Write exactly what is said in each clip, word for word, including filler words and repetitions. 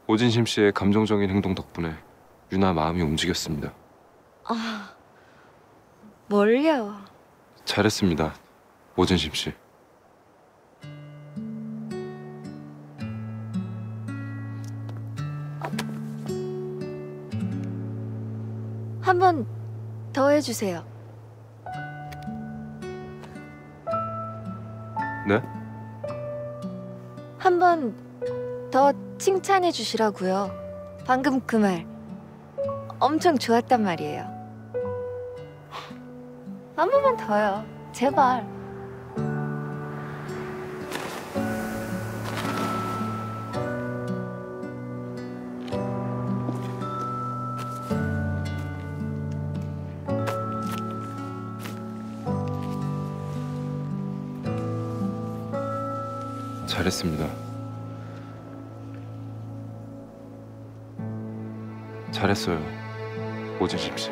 오진심 씨의 감정적인 행동 덕분에 유나 마음이 움직였습니다. 아, 뭘요? 잘했습니다, 오진심 씨. 한 번 더 해주세요. 네? 한 번 더 칭찬해 주시라고요. 방금 그 말 엄청 좋았단 말이에요. 한 번만 더요. 제발. 잘했습니다. 잘했어요, 오진심 씨.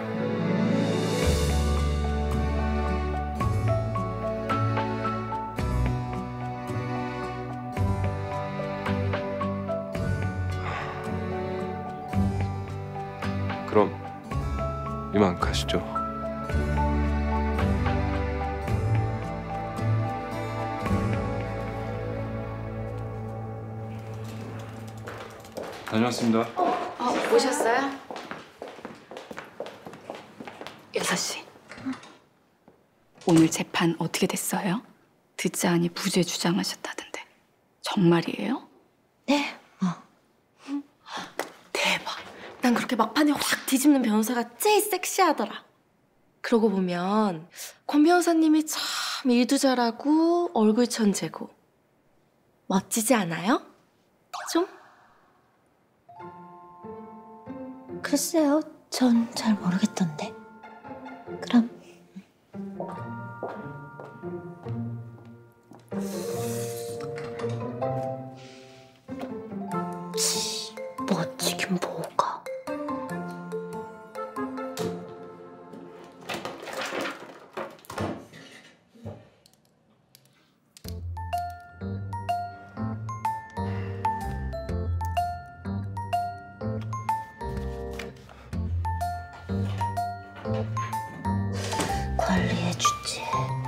그럼 이만 가시죠. 다녀왔습니다. 어, 오셨어요? 여섯 시. 오늘 재판 어떻게 됐어요? 듣지 않니 무죄 주장하셨다던데. 정말이에요? 네. 어. 대박. 난 그렇게 막판에 확 뒤집는 변호사가 제일 섹시하더라. 그러고 보면 권 변호사님이 참 일도 잘하고 얼굴 천재고 멋지지 않아요? 좀? 글쎄요, 전 잘 모르겠던데. 그럼 치, 멋지긴 뭐가. 관리해주지.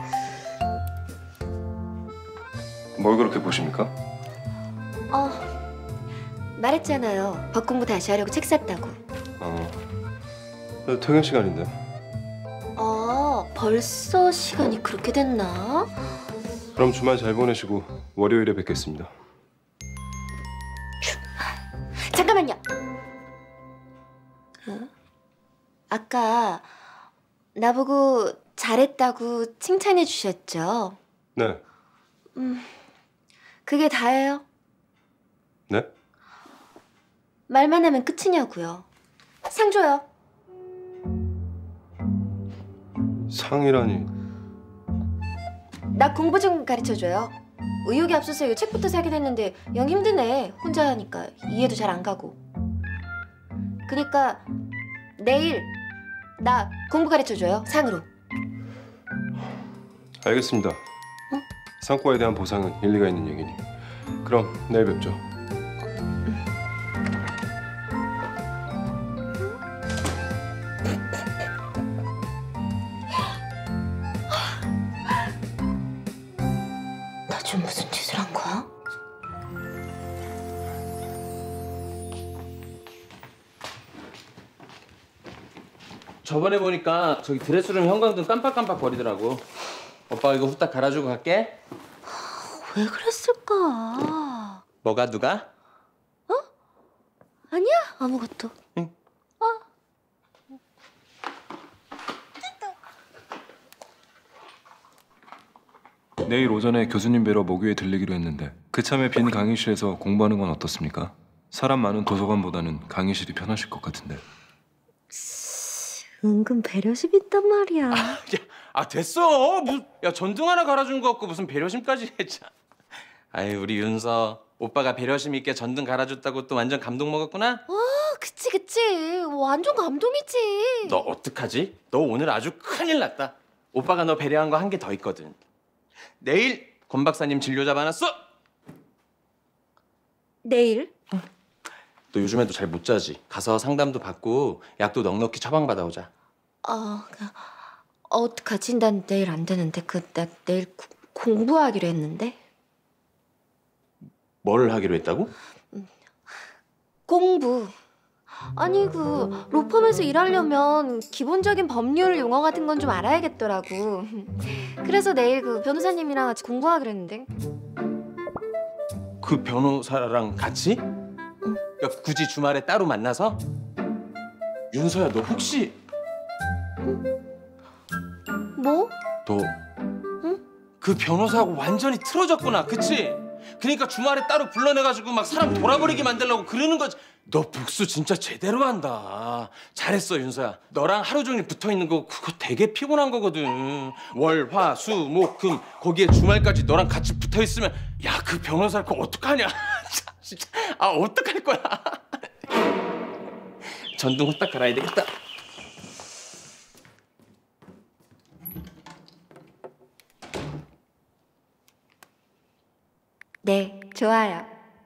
뭘 그렇게 보십니까? 어, 말했잖아요. 법 공부 다시 하려고 책 샀다고. 어, 네, 퇴근 시간인데. 아, 벌써 시간이 그렇게 됐나? 그럼 주말 잘 보내시고 월요일에 뵙겠습니다. 잠깐만요. 어? 아까 나보고 잘했다고 칭찬해 주셨죠? 네. 음, 그게 다예요? 네? 말만 하면 끝이냐고요. 상 줘요. 상이라니. 나 공부 좀 가르쳐줘요. 의욕이 앞서서 이 책부터 사긴 했는데 영 힘드네. 혼자 하니까 이해도 잘 안 가고. 그니까 내일 나 공부 가르쳐줘요. 상으로. 알겠습니다. 상과에 대한 보상은 일리가 있는 얘기니. 그럼 내일 뵙죠. 나 지금 무슨 짓을 한 거야? 저번에 보니까 저기 드레스룸 형광등 깜빡깜빡 거리더라고. 오빠 이거 후딱 갈아주고 갈게. 왜 그랬을까? 뭐가 누가? 어? 아니야, 아무것도. 응. 어. 내일 오전에 교수님 뵈러 모교에 들리기로 했는데 그참에 빈 강의실에서 공부하는 건 어떻습니까? 사람 많은 도서관보다는 강의실이 편하실 것 같은데. 은근 배려심 있단 말이야. 야, 아 됐어. 무슨 야 전등 하나 갈아준 거 같고 무슨 배려심까지 했잖아. 아이 우리 윤서 오빠가 배려심 있게 전등 갈아줬다고 또 완전 감동 먹었구나? 어, 그치 그치. 완전 감동이지. 너 어떡하지? 너 오늘 아주 큰일 났다. 오빠가 너 배려한 거 한 개 더 있거든. 내일 권 박사님 진료 잡아놨어. 내일? 너 요즘에도 잘 못 자지? 가서 상담도 받고 약도 넉넉히 처방받아오자. 어, 그, 어떡하지? 난 내일 안 되는데. 그, 나 내일 구, 공부하기로 했는데. 뭘 하기로 했다고? 공부. 아니, 그, 로펌에서 일하려면 기본적인 법률 용어 같은 건 좀 알아야겠더라고. 그래서 내일 그 변호사님이랑 같이 공부하기로 했는데. 그 변호사랑 같이? 야, 굳이 주말에 따로 만나서? 윤서야, 너 혹시 뭐? 너 그 변호사하고 완전히 틀어졌구나, 그치? 그러니까 주말에 따로 불러내가지고 막 사람 돌아버리게 만들려고 그러는 거지. 너 복수 진짜 제대로 한다. 잘했어, 윤서야. 너랑 하루 종일 붙어있는 거 그거 되게 피곤한 거거든. 월, 화, 수, 목, 금 거기에 주말까지 너랑 같이 붙어있으면 야, 그 변호사 그거 어떡하냐. 진짜 아, 어떡할 거야. 전등 후딱 갈아야 되겠다. 네, 좋아요.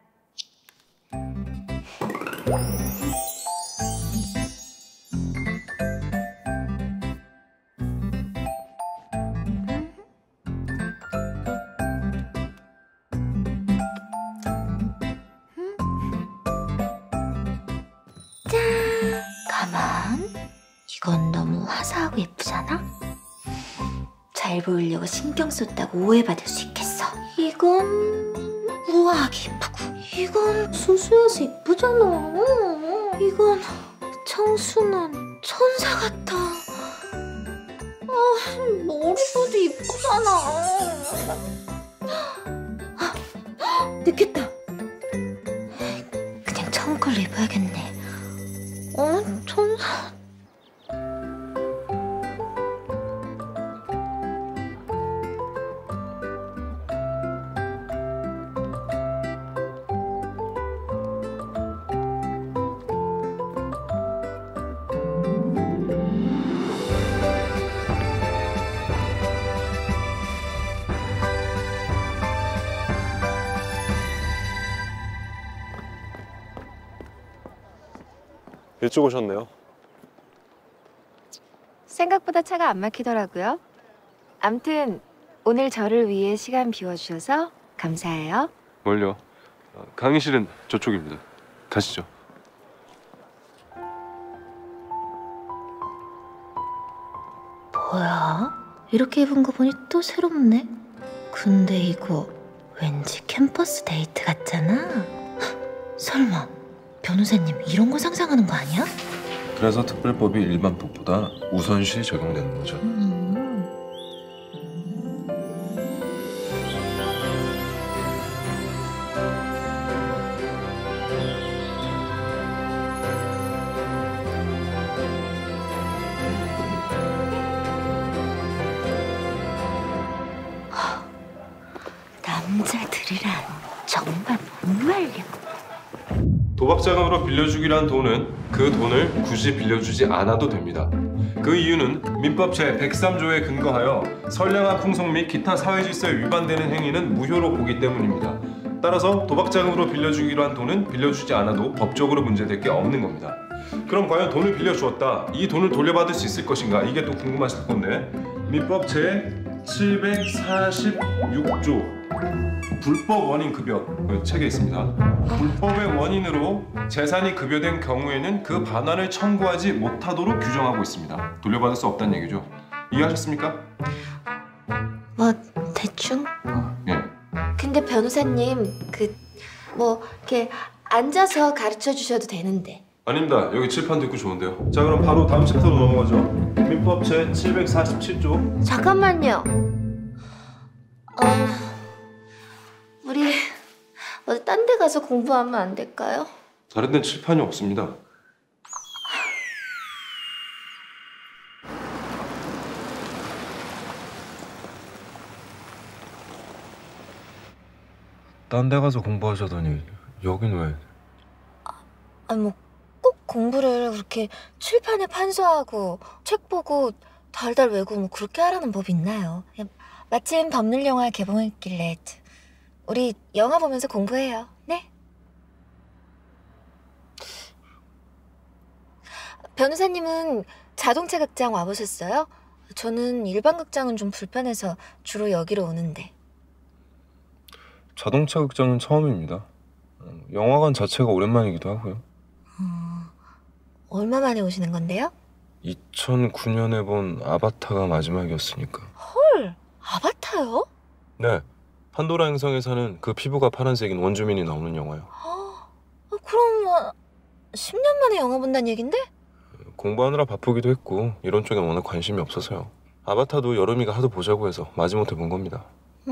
가만. 이건 너무 화사하고 예쁘잖아? 잘 보이려고 신경 썼다고 오해받을 수 있겠어. 이건 우아하게 예쁘고, 이건 수수해서 예쁘잖아. 이건 청순한 천사 같아. 아, 머리도 예쁘잖아. 아, 늦겠다. 그냥 처음 걸로 입어야겠네. 어, 천사. 일찍 오셨네요. 생각보다 차가 안 막히더라고요. 암튼 오늘 저를 위해 시간 비워주셔서 감사해요. 뭘요? 아, 강의실은 저쪽입니다. 가시죠. 뭐야? 이렇게 입은 거 보니 또 새롭네. 근데 이거 왠지 캠퍼스 데이트 같잖아. 헉, 설마 변호사님 이런 거 상상하는 거 아니야? 그래서 특별법이 일반법보다 우선시 적용되는 거죠. 음. 남자들이란 정말 목말려. 도박 자금으로 빌려주기로 한 돈은 그 돈을 굳이 빌려주지 않아도 됩니다. 그 이유는 민법 제백삼 조에 근거하여 선량한 풍속 및 기타 사회질서에 위반되는 행위는 무효로 보기 때문입니다. 따라서 도박 자금으로 빌려주기로 한 돈은 빌려주지 않아도 법적으로 문제될 게 없는 겁니다. 그럼 과연 돈을 빌려주었다. 이 돈을 돌려받을 수 있을 것인가? 이게 또 궁금하실 건데 민법 제칠백사십육 조 불법 원인 급여 그 책에 있습니다. 불법의 원인으로 재산이 급여된 경우에는 그 반환을 청구하지 못하도록 규정하고 있습니다. 돌려받을 수 없다는 얘기죠. 이해하셨습니까? 뭐 대충? 예. 근데 변호사님 그 뭐 이렇게 앉아서 가르쳐 주셔도 되는데. 아닙니다. 여기 칠판도 있고 좋은데요. 자, 그럼 바로 다음 챕터로 넘어가죠. 민법 제칠백사십칠 조. 잠깐만요. 어, 우리 어디 딴 데 가서 공부하면 안 될까요? 다른 데는 칠판이 없습니다. 딴 데 가서 공부하자더니 여긴 왜? 아, 뭐 꼭 공부를 그렇게 칠판에 판서하고 책 보고 달달 외고 뭐 그렇게 하라는 법이 있나요? 마침 법률 영화 개봉했길래 우리 영화 보면서 공부해요. 네? 변호사님은 자동차 극장 와보셨어요? 저는 일반 극장은 좀 불편해서 주로 여기로 오는데. 자동차 극장은 처음입니다. 영화관 자체가 오랜만이기도 하고요. 어, 얼마 만에 오시는 건데요? 이천구 년에 본 아바타가 마지막이었으니까. 헐, 아바타요? 네, 판도라 행성에 사는 그 피부가 파란색인 원주민이 나오는 영화요. 어, 그럼 뭐 십 년 만에 영화 본다는 얘긴데? 공부하느라 바쁘기도 했고 이런 쪽엔 워낙 관심이 없어서요. 아바타도 여름이가 하도 보자고 해서 마지못해 본 겁니다.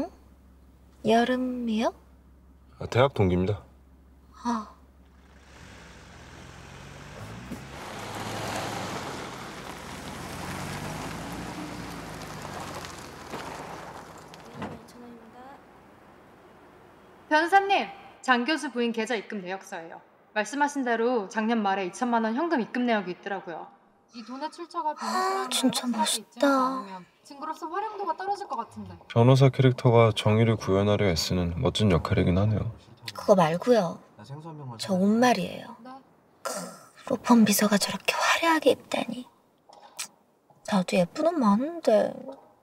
여름이요? 아, 대학 동기입니다. 아. 변호사님, 장 교수 부인 계좌 입금 내역서예요. 말씀하신 대로 작년 말에 이천만 원 현금 입금 내역이 있더라고요. 이 돈의 출처가 변호사랑 아, 진짜 멋있다. 증거로서 활용도가 떨어질 것 같은데. 변호사 캐릭터가 정의를 구현하려 애쓰는 멋진 역할이긴 하네요. 그거 말고요. 저 옷 말이에요. 네. 로펌 비서가 저렇게 화려하게 입다니. 나도 예쁜 옷 많은데.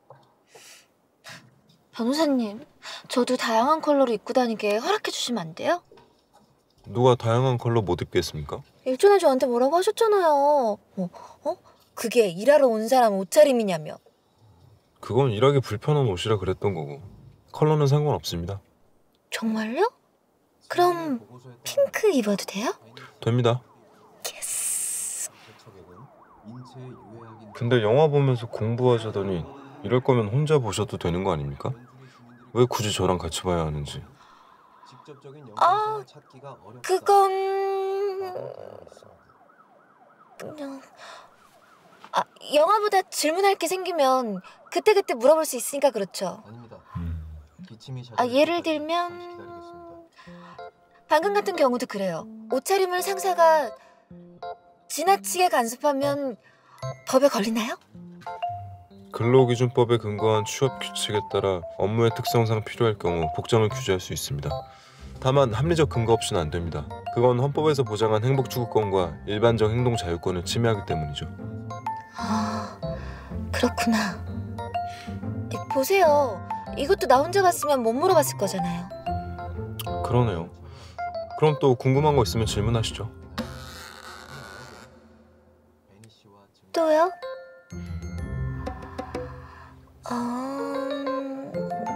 변호사님, 저도 다양한 컬러로 입고 다니게 허락해 주시면 안 돼요? 누가 다양한 컬러 못 입겠습니까? 일전에 저한테 뭐라고 하셨잖아요. 어? 어? 그게 일하러 온 사람 옷차림이냐며. 그건 일하기 불편한 옷이라 그랬던 거고 컬러는 상관없습니다. 정말요? 그럼 핑크 입어도 돼요? 됩니다. 예스. 근데 영화 보면서 공부하자더니 이럴 거면 혼자 보셔도 되는 거 아닙니까? 왜 굳이 저랑 같이 봐야 하는지. 아, 그건... 그냥... 아, 영화보다 질문할 게 생기면 그때그때 물어볼 수 있으니까 그렇죠. 음. 아, 예를 들면... 방금 같은 경우도 그래요. 옷차림을 상사가 지나치게 간섭하면 법에 걸리나요? 근로기준법에 근거한 취업 규칙에 따라 업무의 특성상 필요할 경우 복장을 규제할 수 있습니다. 다만 합리적 근거 없이는 안 됩니다. 그건 헌법에서 보장한 행복추구권과 일반적 행동 자유권을 침해하기 때문이죠. 아, 그렇구나. 보세요. 이것도 나 혼자 봤으면 못 물어봤을 거잖아요. 그러네요. 그럼 또 궁금한 거 있으면 질문하시죠. 또요? 음...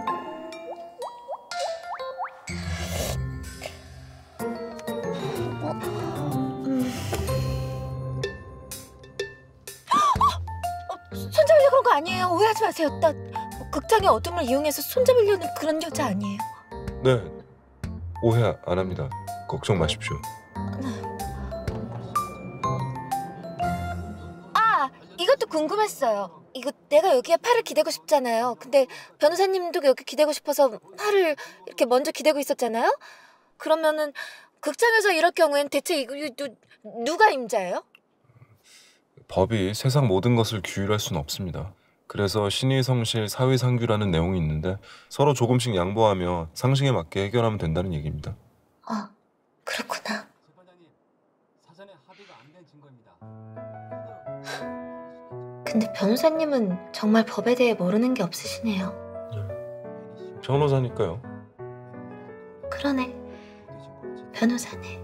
어? 음... 어, 손잡으려고 그런 거 아니에요. 오해하지 마세요. 나 극장의 어둠을 이용해서 손잡으려는 그런 여자 아니에요. 네, 오해 안 합니다. 걱정 마십시오. 아, 이것도 궁금했어요. 이거 내가 여기에 팔을 기대고 싶잖아요. 근데 변호사님도 여기 기대고 싶어서 팔을 이렇게 먼저 기대고 있었잖아요. 그러면은 극장에서 이럴 경우엔 대체 이거 누, 누가 임자예요? 법이 세상 모든 것을 규율할 수는 없습니다. 그래서 신의성실 사위상규라는 내용이 있는데 서로 조금씩 양보하며 상식에 맞게 해결하면 된다는 얘기입니다. 아, 그렇구나. 근데 변호사님은 정말 법에 대해 모르는 게 없으시네요. 변호사니까요. 그러네. 변호사네.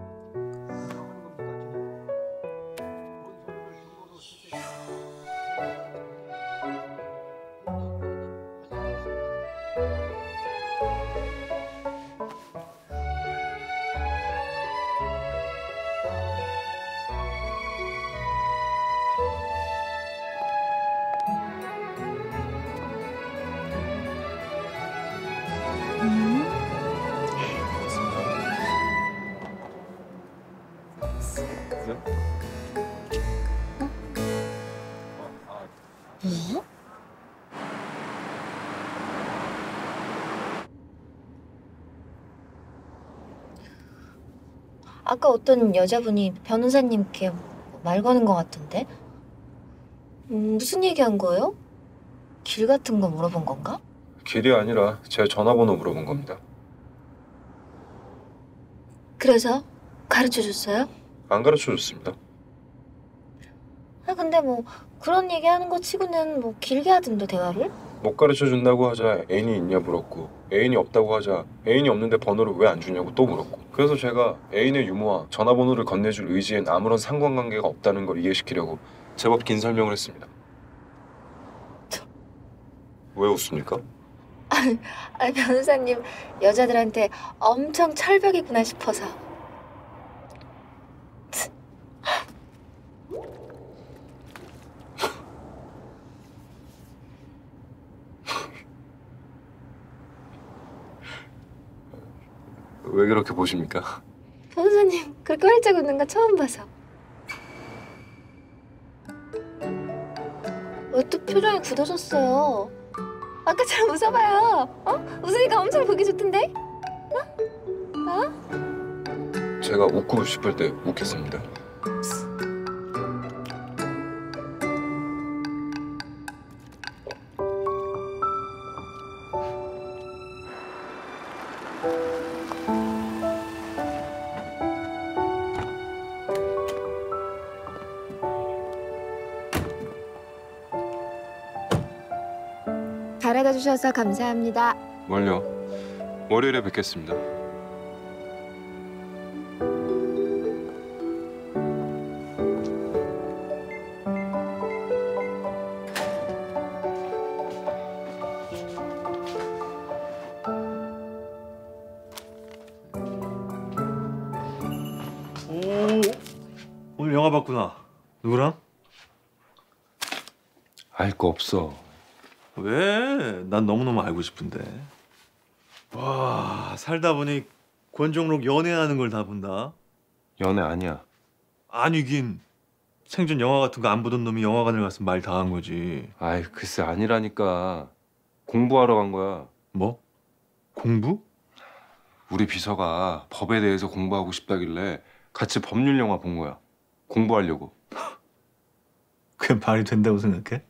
뭐? 아까 어떤 여자분이 변호사님께 말 거는 것 같던데? 음, 무슨 얘기한 거예요? 길 같은 거 물어본 건가? 길이 아니라 제 전화번호 물어본 겁니다. 그래서 가르쳐 줬어요? 안 가르쳐 줬습니다. 아 근데 뭐 그런 얘기하는 거 치고는 뭐 길게 하던데 대화를? 못 가르쳐 준다고 하자 애인이 있냐 물었고, 애인이 없다고 하자 애인이 없는데 번호를 왜 안 주냐고 또 물었고. 그래서 제가 애인의 유무와 전화번호를 건네줄 의지엔 아무런 상관관계가 없다는 걸 이해시키려고 제법 긴 설명을 했습니다. 왜 웃습니까? 아 변호사님 여자들한테 엄청 철벽이구나 싶어서. 왜 그렇게 보십니까? 변호사님 그렇게 활짝 웃는 거 처음 봐서. 왜 또 표정이 굳어졌어요? 아까처럼 웃어봐요. 어? 웃으니까 엄청 보기 좋던데? 제가 웃고 싶을 때 웃겠습니다. 잘해다 주셔서 감사합니다. 뭘요? 월요일에 뵙겠습니다. 오, 오늘 영화 봤구나. 누구랑? 알 거 없어. 왜? 난 너무너무 알고 싶은데. 와, 살다 보니 권종록 연애하는 걸 다 본다. 연애 아니야. 아니긴. 생전 영화 같은 거 안 보던 놈이 영화관을 가서 말 다 한 거지. 아이 글쎄 아니라니까. 공부하러 간 거야. 뭐? 공부? 우리 비서가 법에 대해서 공부하고 싶다길래 같이 법률 영화 본 거야. 공부하려고. 그게 말이 된다고 생각해?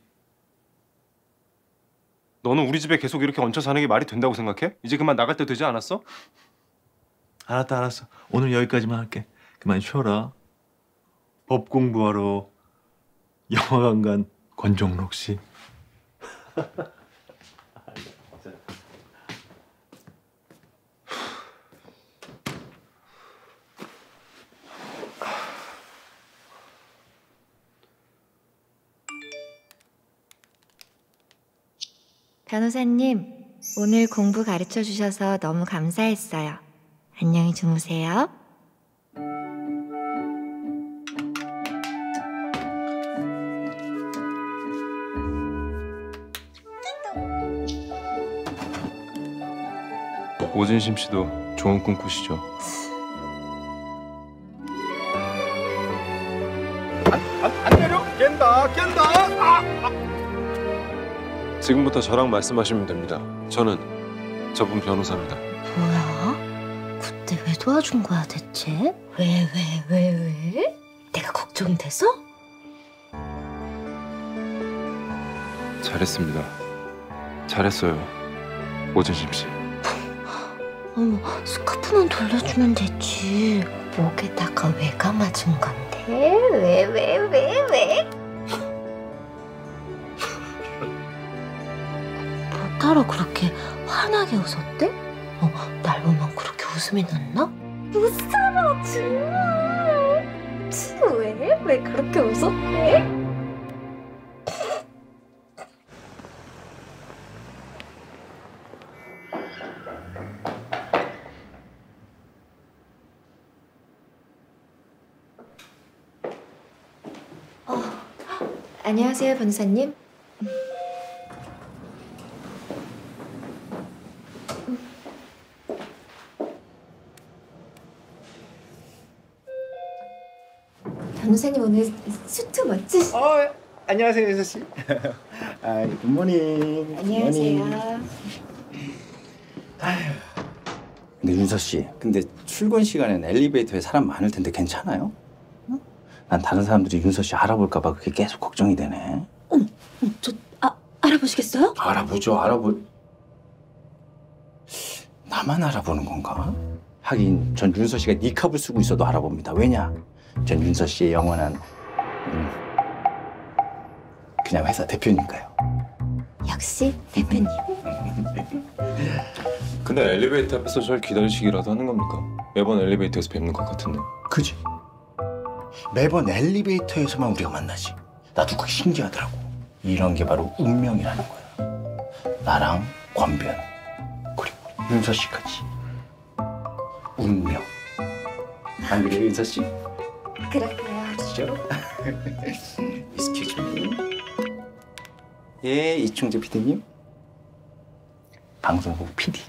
너는 우리 집에 계속 이렇게 얹혀 사는 게 말이 된다고 생각해? 이제 그만 나갈 때 되지 않았어? 알았다, 알았어. 오늘 여기까지만 할게. 그만 쉬어라. 법 공부하러 영화관 간 권종록 씨. 변호사님, 오늘 공부 가르쳐 주셔서 너무 감사했어요. 안녕히 주무세요. 오진심 씨도 좋은 꿈 꾸시죠. 안 내려? 깬다 깬다. 아! 지금부터 저랑 말씀하시면 됩니다. 저는 저분 변호사입니다. 뭐야? 그때 왜 도와준 거야 대체? 왜 왜 왜 왜, 왜? 내가 걱정돼서? 잘했습니다. 잘했어요. 오진심 씨. 어머, 스카프만 돌려주면 되지. 목에다가 왜 감아준 건데? 왜 왜 왜 왜? 뭐 따로 그렇게 환하게 웃었대? 어, 날 보면 그렇게 웃음이 났나? 못 살아 정말. 치, 왜? 왜 그렇게 웃었대? 어, 안녕하세요 변호사님. 변호사님 오늘 수트 멋지시. 어, 안녕하세요 윤서 씨. 아, 굿모닝. 안녕하세요. 근데 윤서 씨, 근데 출근 시간엔 엘리베이터에 사람 많을 텐데 괜찮아요? 응? 난 다른 사람들이 윤서 씨 알아볼까 봐 그게 계속 걱정이 되네. 어머, 어머, 저 아, 알아보시겠어요? 알아보죠, 알아보. 나만 알아보는 건가? 하긴 전 윤서 씨가 니캅을 쓰고 있어도 알아봅니다. 왜냐? 전 윤서 씨의 영원한 음, 그냥 회사 대표니까요. 역시 대표님. 근데 엘리베이터 앞에서 절 기다리시기라도 하는 겁니까? 매번 엘리베이터에서 뵙는 것 같은데. 그지? 매번 엘리베이터에서만 우리가 만나지. 나도 그게 신기하더라고. 이런 게 바로 운명이라는 거야. 나랑 권변 그리고 윤서 씨까지. 운명. 안 그래요, 윤서 씨? 그럴까요? 그죠? Excuse me. 예, 이충재 피디님. 방송국 피디.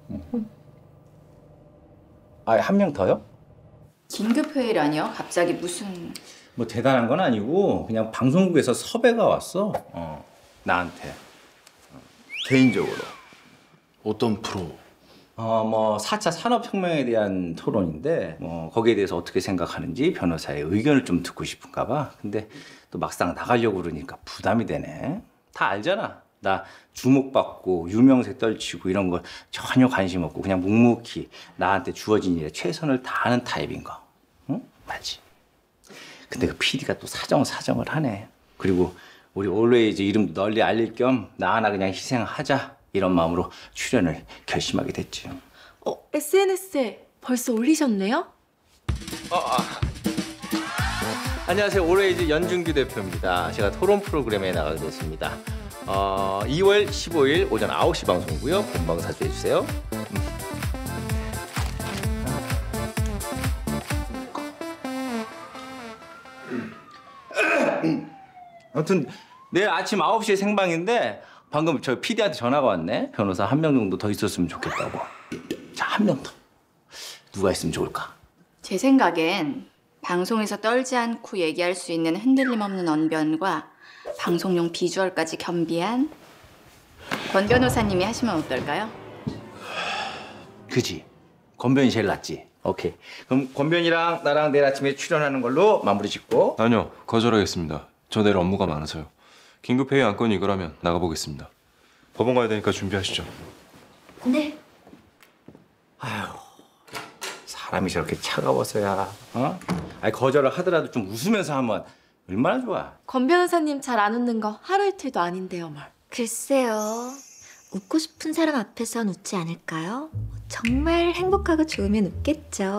아, 한 명 더요? 긴급 회의라니요? 갑자기 무슨... 뭐 대단한 건 아니고 그냥 방송국에서 섭외가 왔어. 어, 나한테. 어, 개인적으로. 어떤 프로? 어, 뭐 사 차 산업혁명에 대한 토론인데 뭐 거기에 대해서 어떻게 생각하는지 변호사의 의견을 좀 듣고 싶은가 봐. 근데 또 막상 나가려고 그러니까 부담이 되네. 다 알잖아. 나 주목받고 유명세 떨치고 이런 거 전혀 관심 없고 그냥 묵묵히 나한테 주어진 일에 최선을 다하는 타입인 거. 응? 맞지? 근데 그 피디가 또 사정 사정을 하네. 그리고 우리 올웨이즈 이름도 널리 알릴 겸 나 하나 그냥 희생하자 이런 마음으로 출연을 결심하게 됐지. 어, 에스엔에스에 벌써 올리셨네요? 어, 아. 안녕하세요. 올웨이즈 연준규 대표입니다. 제가 토론 프로그램에 나가게 됐습니다. 어, 이월 십오일 오전 아홉 시 방송이고요. 본방 사주해주세요. 아무튼 내일 아침 아홉 시에 생방인데 방금 저 피디한테 전화가 왔네. 변호사 한 명 정도 더 있었으면 좋겠다고. 자, 한 명 더. 누가 있으면 좋을까? 제 생각엔 방송에서 떨지 않고 얘기할 수 있는 흔들림 없는 언변과 방송용 비주얼까지 겸비한 권 변호사님이 하시면 어떨까요? 그지? 권변이 제일 낫지. 오케이. 그럼 권변이랑 나랑 내일 아침에 출연하는 걸로 마무리 짓고. 아니요, 거절하겠습니다. 저 내일 업무가 많아서요. 긴급회의 안건이 이거라면 나가보겠습니다. 법원 가야 되니까 준비하시죠. 네. 사람이 저렇게 차가워서야. 어? 아니 거절을 하더라도 좀 웃으면서 하면 얼마나 좋아. 권 변호사님 잘 안 웃는 거 하루 이틀도 아닌데요, 뭘. 글쎄요. 웃고 싶은 사람 앞에선 웃지 않을까요? 정말 행복하고 좋으면 웃겠죠.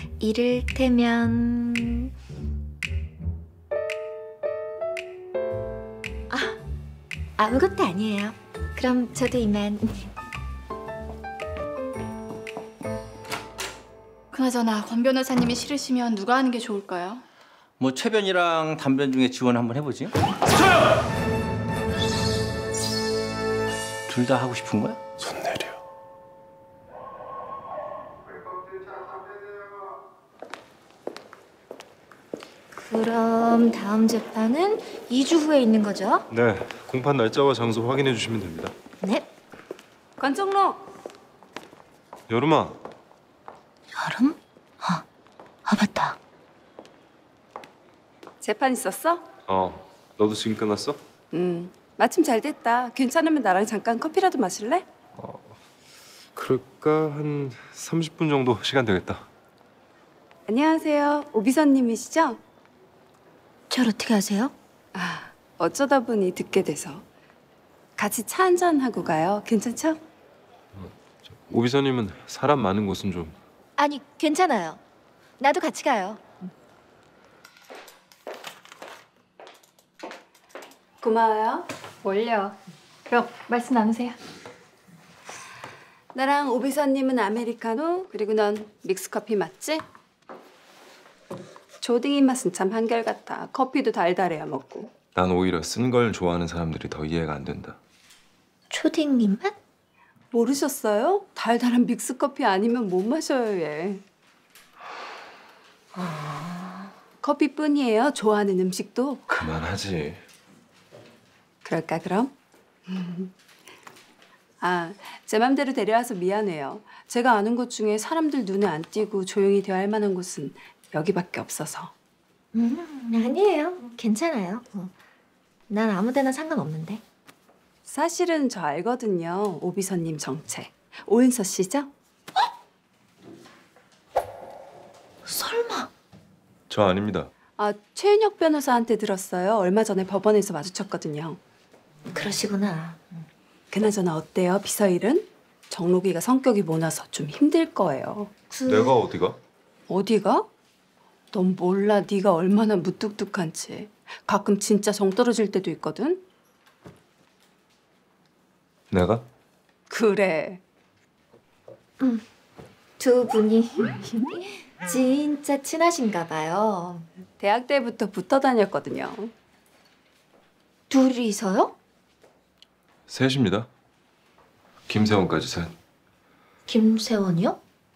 이를테면... 아, 아무것도 아니에요. 그럼 저도 이만... 그나저나 권 변호사님이 싫으시면 누가 하는 게 좋을까요? 뭐 최변이랑 단변 중에 지원 한번 해보지. 둘 다 하고 싶은 거야? 손 내려. 그럼 다음 재판은 이 주 후에 있는 거죠? 네, 공판 날짜와 장소 확인해 주시면 됩니다. 네. 관정로! 여름아. 여름? 아, 아 맞다. 재판 있었어? 어, 너도 지금 끝났어? 음, 마침 잘 됐다. 괜찮으면 나랑 잠깐 커피라도 마실래? 그럴까? 한 삼십 분 정도 시간 되겠다. 안녕하세요. 오비서님이시죠? 절 어떻게 아세요? 아, 어쩌다 보니 듣게 돼서. 같이 차 한잔 하고 가요. 괜찮죠? 오비서님은 사람 많은 곳은 좀... 아니, 괜찮아요. 나도 같이 가요. 고마워요. 뭘요? 그럼 말씀 나누세요. 나랑 오비서님은 아메리카노, 그리고 넌 믹스커피 맞지? 조딩 입맛은 참 한결같아. 커피도 달달해야 먹고. 난 오히려 쓴 걸 좋아하는 사람들이 더 이해가 안 된다. 초딩 입맛? 모르셨어요? 달달한 믹스커피 아니면 못 마셔요, 얘. 커피뿐이에요. 좋아하는 음식도. 그만하지. 그럴까 그럼? 아, 제 맘대로 데려와서 미안해요. 제가 아는 곳 중에 사람들 눈에 안 띄고 조용히 대화할 만한 곳은 여기밖에 없어서. 음, 아니에요. 괜찮아요. 어. 난 아무 데나 상관없는데. 사실은 저 알거든요. 오비서님 정체. 오은서 씨죠? 설마. 저 아닙니다. 아, 최인혁 변호사한테 들었어요. 얼마 전에 법원에서 마주쳤거든요. 그러시구나. 그나저나 어때요, 비서일은? 정록이가 성격이 모나서 좀 힘들 거예요. 그... 내가 어디가? 어디가? 넌 몰라, 네가 얼마나 무뚝뚝한지. 가끔 진짜 정 떨어질 때도 있거든. 내가? 그래. 음, 두 분이 진짜 친하신가 봐요. 대학 때부터 붙어 다녔거든요. 둘이서요? 셋입니다. 김세원까지 셋. 김세원이요?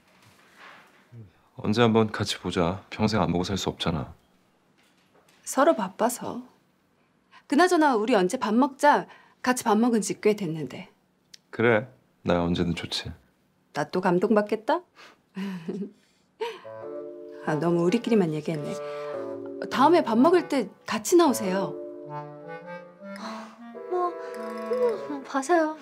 언제 한번 같이 보자. 평생 안 보고 살 수 없잖아. 서로 바빠서. 그나저나 우리 언제 밥 먹자. 같이 밥 먹은 지 꽤 됐는데. 그래. 나 언제든 좋지. 나 또 감동받겠다? 아, 너무 우리끼리만 얘기했네. 다음에 밥 먹을 때 같이 나오세요. 뭐, 뭐 봐서요.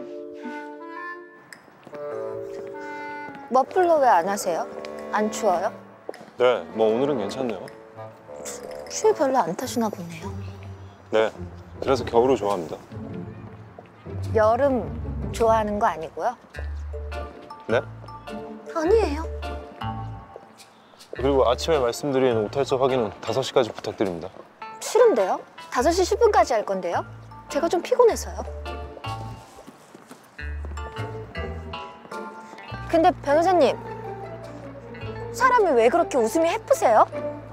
머플러 왜 안 하세요? 안 추워요? 네, 뭐 오늘은 괜찮네요. 추위 별로 안 타시나 보네요. 네, 그래서 겨울을 좋아합니다. 여름 좋아하는 거 아니고요? 네? 아니에요. 그리고 아침에 말씀드린 오탈서 확인은 다섯 시까지 부탁드립니다. 싫은데요? 다섯 시 십 분까지 할 건데요? 제가 좀 피곤해서요. 근데 변호사님, 사람이 왜 그렇게 웃음이 해프세요?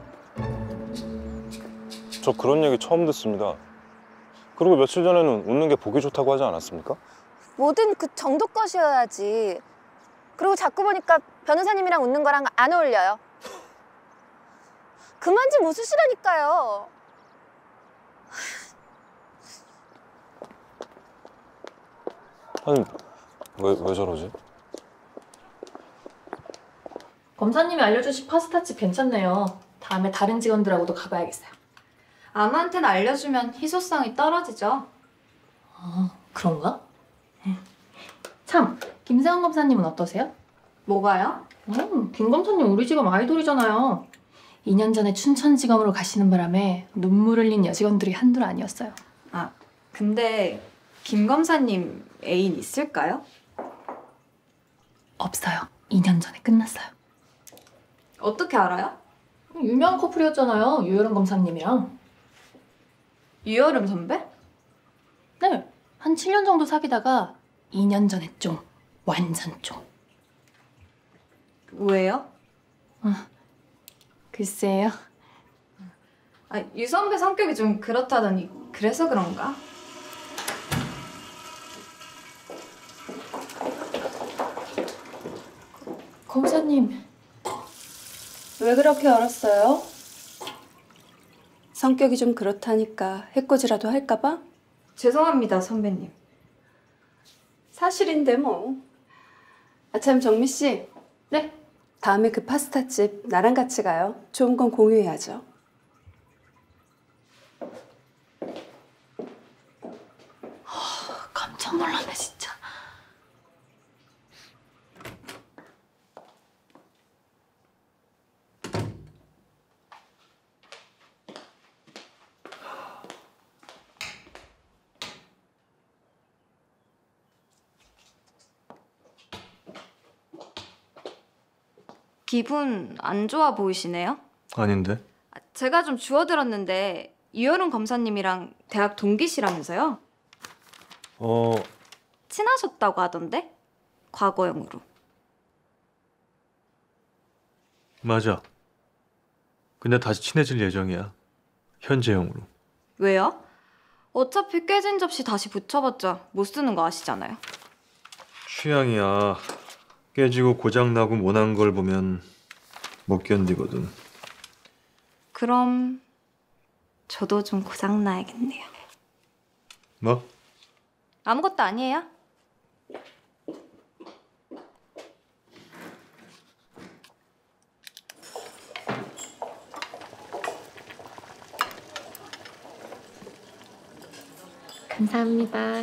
저 그런 얘기 처음 듣습니다. 그리고 며칠 전에는 웃는 게 보기 좋다고 하지 않았습니까? 뭐든 그 정도 것이어야지. 그리고 자꾸 보니까 변호사님이랑 웃는 거랑 안 어울려요. 그만 좀 웃으시라니까요. 아니, 왜, 왜 저러지? 검사님이 알려주신 파스타집 괜찮네요. 다음에 다른 직원들하고도 가봐야겠어요. 아무한테나 알려주면 희소성이 떨어지죠. 아, 그런가? 참, 김세원 검사님은 어떠세요? 뭐가요? 음, 김 검사님 우리 직업 아이돌이잖아요. 이 년 전에 춘천지검으로 가시는 바람에 눈물 흘린 여직원들이 한둘 아니었어요. 아, 근데 김 검사님 애인 있을까요? 없어요. 이 년 전에 끝났어요. 어떻게 알아요? 유명한 커플이었잖아요. 유여름 검사님이랑. 유여름 선배? 네, 한 칠 년 정도 사귀다가 이 년 전에 좀, 완전 좀. 왜요? 아, 글쎄요. 아, 유 선배 성격이 좀 그렇다더니 그래서 그런가? 검사님, 왜 그렇게 알았어요? 성격이 좀 그렇다니까 해코지라도 할까 봐? 죄송합니다, 선배님. 사실인데 뭐. 아, 참 정미 씨. 네? 다음에 그 파스타집 나랑 같이 가요. 좋은 건 공유해야죠. 깜짝 놀랐네, 진짜. 기분 안 좋아 보이시네요? 아닌데? 제가 좀 주워들었는데 유여름 검사님이랑 대학 동기시라면서요? 어, 친하셨다고 하던데? 과거형으로. 맞아. 근데 다시 친해질 예정이야. 현재형으로. 왜요? 어차피 깨진 접시 다시 붙여봤자 못 쓰는 거 아시잖아요. 취향이야. 깨지고 고장나고 모난 걸 보면 못 견디거든. 그럼 저도 좀 고장나야겠네요. 뭐? 아무것도 아니에요. 감사합니다.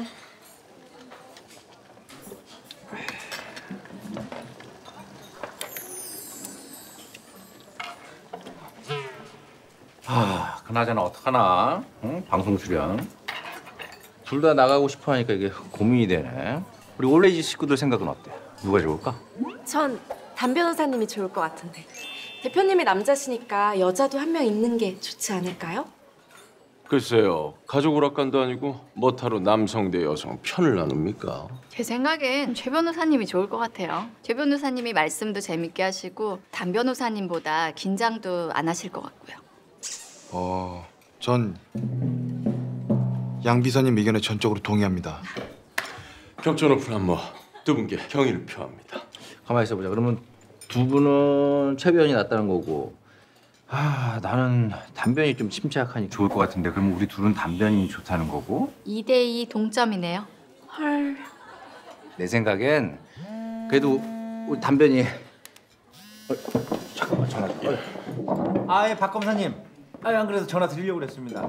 아, 그나저나 어떡하나? 응? 방송 출연. 둘 다 나가고 싶어 하니까 이게 고민이 되네. 우리 올레이지 식구들 생각은 어때? 누가 좋을까? 전 담 변호사님이 좋을 것 같은데. 대표님이 남자시니까 여자도 한 명 있는 게 좋지 않을까요? 글쎄요. 가족 오락관도 아니고 뭐하러 남성 대 여성 편을 나눕니까? 제 생각엔 최 변호사님이 좋을 것 같아요. 최 변호사님이 말씀도 재밌게 하시고 담 변호사님보다 긴장도 안 하실 것 같고요. 어, 전 양 비서님 의견에 전적으로 동의합니다. 격전 오픈 한번 두 분께 경의를 표합니다. 가만히 있어보자. 그러면 두 분은 최변이 낫다는 거고, 아 나는 담변이 좀 침착하니 좋을 것 같은데, 그러면 우리 둘은 담변이 좋다는 거고. 이 대 이 동점이네요. 헐. 내 생각엔 그래도 우리 담변이. 어, 잠깐만 전화. 어. 아, 예, 박 검사님. 아, 안 그래도 전화 드리려고 그랬습니다.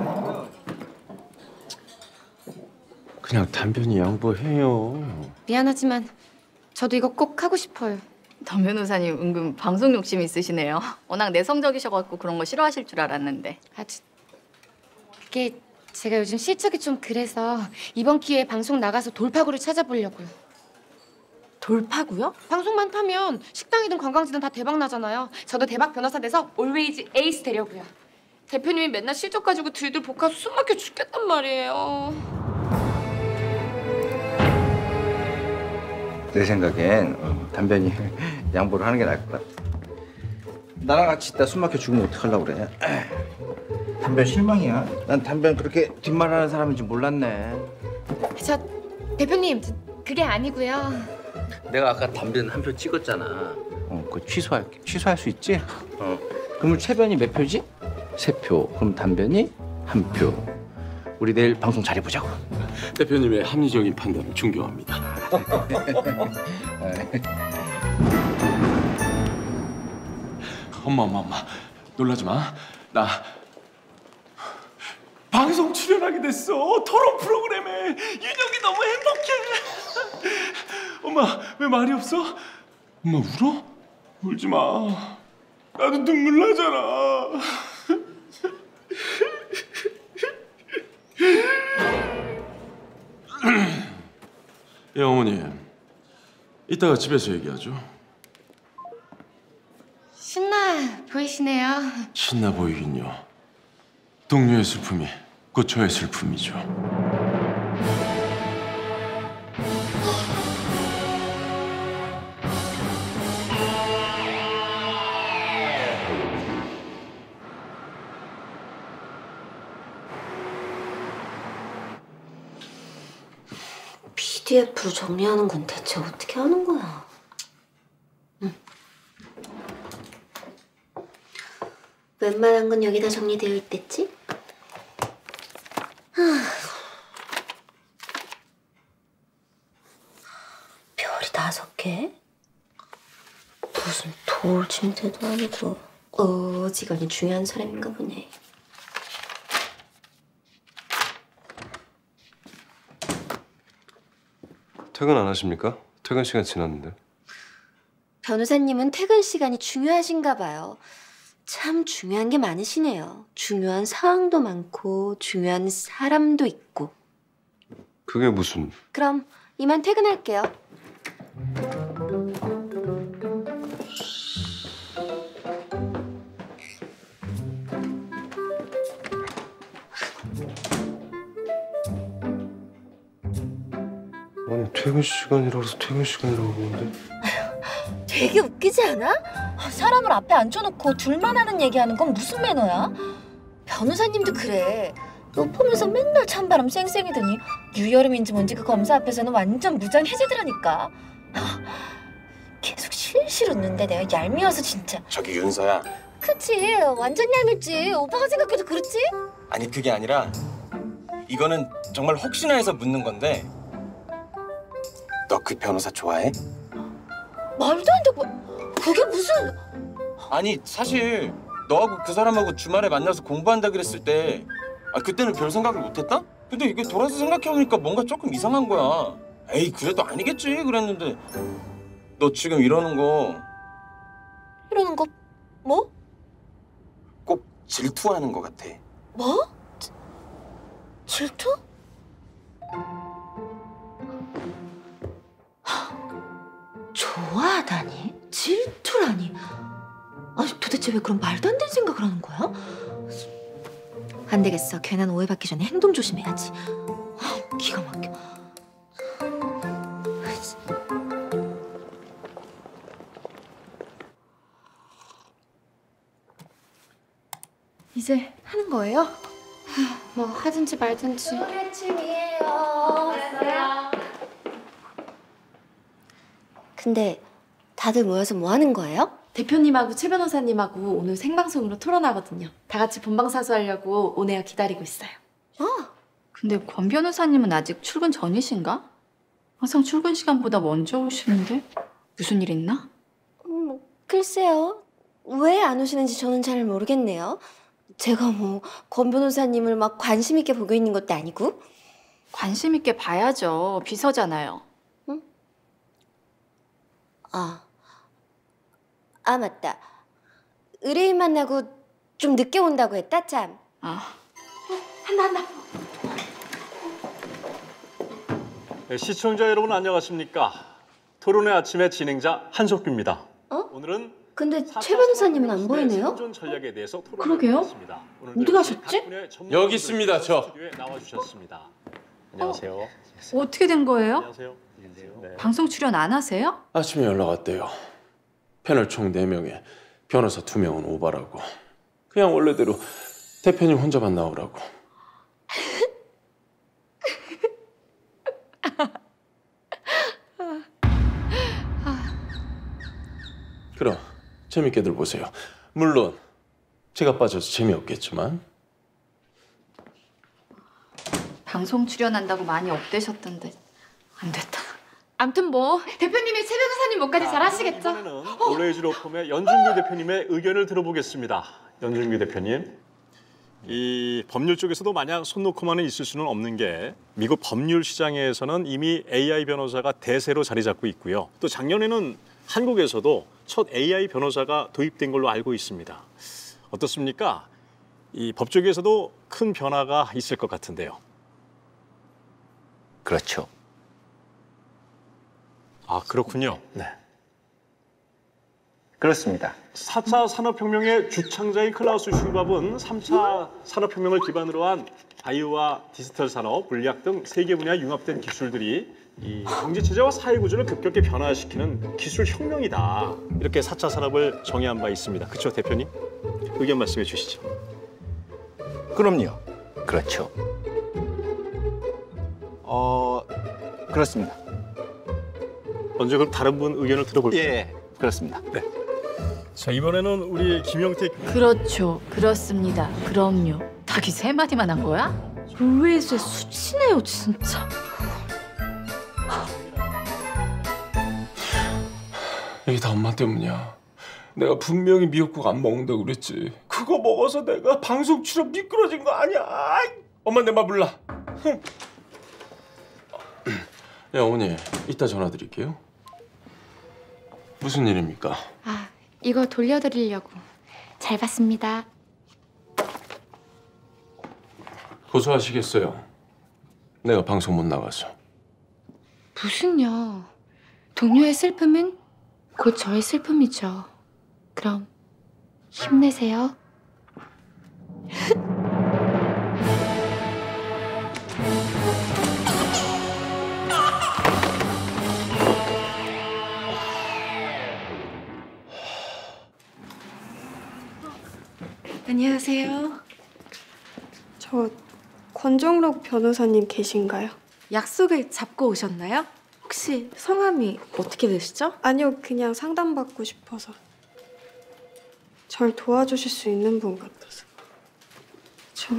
그냥 담변이 양보해요. 미안하지만 저도 이거 꼭 하고 싶어요. 담 변호사님 은근 방송 욕심 있으시네요. 워낙 내성적이셔갖고 그런 거 싫어하실 줄 알았는데. 아, 저, 그게 제가 요즘 실적이 좀 그래서 이번 기회에 방송 나가서 돌파구를 찾아보려고요. 돌파구요? 방송만 타면 식당이든 관광지든 다 대박 나잖아요. 저도 대박 변호사 돼서 올웨이즈 에이스 되려고요. 대표님이 맨날 실적 가지고 들들 볶아서 숨 막혀 죽겠단 말이에요. 내 생각엔 어, 담변이 양보를 하는 게 나을 것 같아. 나랑 같이 있다 숨 막혀 죽으면 어떡하려고 그래? 담변 실망이야. 난 담변 그렇게 뒷말하는 사람인 줄 몰랐네. 저 대표님 저, 그게 아니고요. 내가 아까 담변 한 표 찍었잖아. 어, 그거 취소할게. 취소할 수 있지? 어. 그러면 최변이 몇 표지? 세 표. 그럼 담변이 한 표. 우리 내일 방송 잘해보자고. 대표님의 합리적인 판단을 존경합니다. 엄마, 엄마, 엄마. 놀라지 마. 나 방송 출연하게 됐어. 토론 프로그램에. 윤혁이 너무 행복해. 엄마, 왜 말이 없어? 엄마 울어? 울지 마. 나도 눈물 나잖아. 예, 어머니. 이따가 집에서 얘기하죠. 신나 보이시네요. 신나 보이긴요. 동료의 슬픔이 곧 저의 슬픔이죠. 피디에프로 정리하는 건 대체 어떻게 하는 거야? 응. 웬만한 건 여기다 정리되어 있댔지? 별이 다섯 개? 무슨 돌 침대도 아니고 어지간히 중요한 사람인가 보네. 퇴근 안 하십니까? 퇴근 시간 지났는데. 변호사님은 퇴근 시간이 중요하신가 봐요. 참 중요한 게 많으시네요. 중요한 사항도 많고 중요한 사람도 있고. 그게 무슨... 그럼 이만 퇴근할게요. 아니 퇴근 시간이라서 퇴근 시간이라고 그러는데. 되게 웃기지 않아? 사람을 앞에 앉혀놓고 둘만 하는 얘기하는 건 무슨 매너야? 변호사님도 그래. 너 보면서 맨날 찬바람 쌩쌩이더니 유여름인지 뭔지 그 검사 앞에서는 완전 무장해제더라니까. 계속 실실 웃는데 내가 얄미워서 진짜. 저기 윤서야. 그치, 완전 얄밉지. 오빠가 생각해도 그렇지? 아니 그게 아니라 이거는 정말 혹시나 해서 묻는 건데 너 그 변호사 좋아해? 말도 안 되고. 그게 무슨... 아니 사실 너하고 그 사람하고 주말에 만나서 공부한다 그랬을 때 아, 그때는 별 생각을 못했다? 근데 이게 돌아서 생각해보니까 뭔가 조금 이상한 거야. 에이 그래도 아니겠지 그랬는데 너 지금 이러는 거 이러는 거 뭐? 꼭 질투하는 것 같아. 뭐? 지- 질투? 좋아하다니? 질투라니? 아니 도대체 왜 그런 말도 안 되는 생각을 하는 거야? 안 되겠어. 괜한 오해받기 전에 행동 조심해야지. 아, 기가 막혀. 이제 하는 거예요? 뭐 하든지 말든지. 아침이에요. 근데 다들 모여서 뭐 하는 거예요? 대표님하고 최 변호사님하고 오늘 생방송으로 토론하거든요. 다 같이 본방사수 하려고 오네요 기다리고 있어요. 근데 권 변호사님은 아직 출근 전이신가? 항상 출근 시간보다 먼저 오시는데 무슨 일 있나? 음, 글쎄요. 왜 안 오시는지 저는 잘 모르겠네요. 제가 뭐 권 변호사님을 막 관심 있게 보고 있는 것도 아니고. 관심 있게 봐야죠. 비서잖아요. 아, 아 맞다. 의뢰인 만나고 좀 늦게 온다고 했다 참. 아, 한다 한다. 네, 시청자 여러분 안녕하십니까? 토론회 아침의 진행자 한석규입니다. 어? 오늘은 근데 최 변호사님은 안 보이네요. 생존 전략에 대해서 토론을 그러게요. 하겠습니다. 어디 가셨지? 여기 있습니다, 저. 스튜디오에 나와주셨습니다. 안녕하세요. 어떻게 된 거예요? 안녕하세요. 네. 방송 출연 안 하세요? 아침에 연락 왔대요. 패널 총 네 명에 변호사 두 명은 오바라고. 그냥 원래대로 대표님 혼자만 나오라고. 그럼 재밌게들 보세요. 물론 제가 빠져서 재미없겠지만. 방송 출연한다고 많이 업되셨던데 안 됐다. 암튼 뭐 대표님이 최 변호사님 목까지 잘 하시겠죠? 이번에는 올레이즈 로펌의 연준규 대표님의 의견을 들어보겠습니다. 연준규 대표님. 이 법률 쪽에서도 마냥 손 놓고만은 있을 수는 없는 게 미국 법률 시장에서는 이미 에이아이 변호사가 대세로 자리 잡고 있고요. 또 작년에는 한국에서도 첫 에이아이 변호사가 도입된 걸로 알고 있습니다. 어떻습니까? 이 법 쪽에서도 큰 변화가 있을 것 같은데요. 그렇죠. 아, 그렇군요. 네. 그렇습니다. 사 차 산업혁명의 주창자인 클라우스 슈밥은 삼 차 산업혁명을 기반으로 한 바이오와 디지털 산업, 물리학 등 세계 분야에 융합된 기술들이 이 경제체제와 사회구조를 급격히 변화시키는 기술혁명이다. 이렇게 사 차 산업을 정의한 바 있습니다. 그렇죠, 대표님? 의견 말씀해 주시죠. 그럼요. 그렇죠. 어, 그렇습니다. 먼저 그럼 다른 분 의견을 들어볼까요? 예, 그렇습니다. 네. 자, 이번에는 우리 김영태. 그렇죠. 그렇습니다. 그럼요. 닭이 세 마디만 한 거야? 올웨이즈의 수치네요 진짜. 이게 다 엄마 때문이야. 내가 분명히 미역국 안 먹는다고 그랬지. 그거 먹어서 내가 방송 출연 미끄러진 거 아니야. 아이, 엄마 내 말 몰라. 야, 어머니, 이따 전화 드릴게요. 무슨 일입니까? 아, 이거 돌려드리려고. 잘 봤습니다. 고소하시겠어요? 내가 방송 못 나가서. 무슨요? 동료의 슬픔은 곧 저의 슬픔이죠. 그럼 힘내세요. 안녕하세요. 저 권정록 변호사님 계신가요? 약속을 잡고 오셨나요? 혹시 성함이 어떻게 되시죠? 아니요, 그냥 상담받고 싶어서. 절 도와주실 수 있는 분 같아서. 저